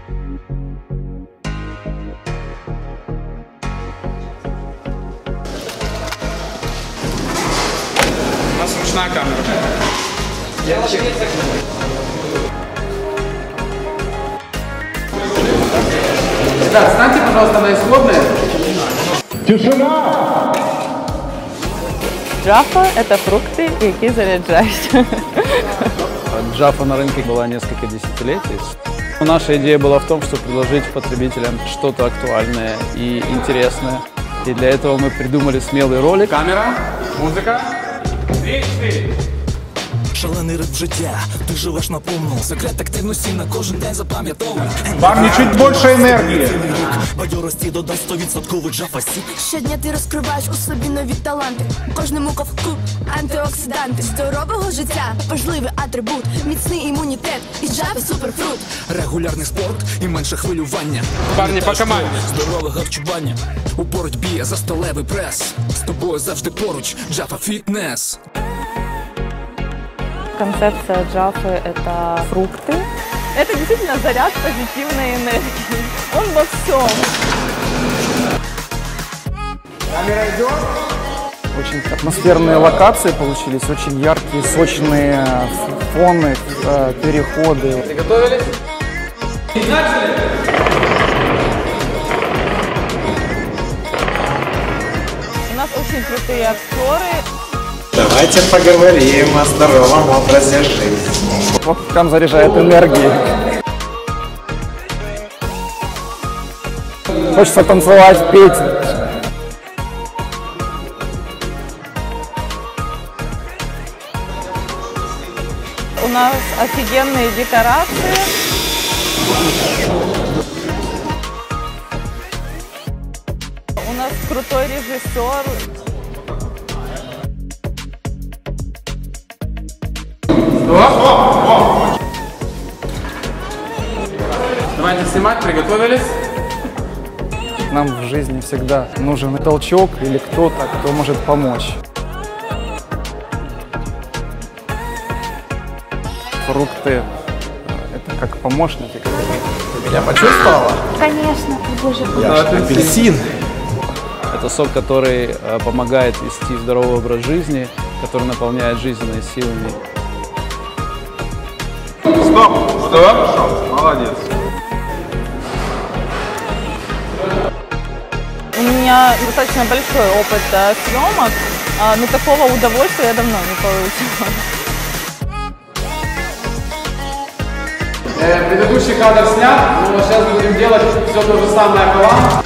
У нас ручная камера. Ребят, встаньте, пожалуйста, на исходные. Тишина! Джафа – это фрукты, які заряджають. Джафа на рынке была несколько десятилетий. Наша идея была в том, чтобы предложить потребителям что-то актуальное и интересное. И для этого мы придумали смелый ролик. Камера, музыка. 3, 4. Шалений ритм життя, ти живеш наповну. Секрет активності на кожен день запам'ятовуй. Вам не чуть больше энергии. Бадьорості додай 100% Джафа Сік. Щодня ти розкриваєш у собі нові таланти. Кожному ковтку антиоксиданти здорового життя, важливий атрибут, міцний імунітет і Джафа суперфрут. Регулярний спорт і менше хвилювання. Парні, по команді. Здорове харчування. У боротьбі за сталевий прес. З тобою завжди поруч Джафа Фітнес. Концепция Джафы – это фрукты. Это действительно заряд позитивной энергии. Он во всем. Камера идет. Очень атмосферные локации получились, очень яркие, сочные фоны, переходы. Приготовились? И начали! У нас очень крутые актеры. Давайте поговорим о здоровом образе жизни. Вот там заряжает энергией. Хочется танцевать, петь. У нас офигенные декорации. У нас крутой режиссер. Давайте снимать, приготовились. Нам в жизни всегда нужен толчок или кто-то, кто может помочь. Фрукты – это как помощники. Меня почувствовала? Конечно, боже мой. Я же апельсин. Это сок, который помогает вести здоровый образ жизни, который наполняет жизненными силами. Стоп! Стоп! Молодец. У меня достаточно большой опыт съемок, но такого удовольствия я давно не получила. Предыдущий кадр снят, но сейчас будем делать все то же самое по вам.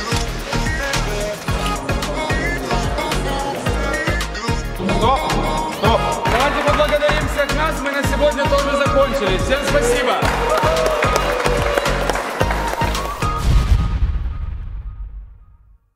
Стоп! Стоп! Давайте поблагодарим всех нас. Мы на сегодня тоже закончили. Всем спасибо!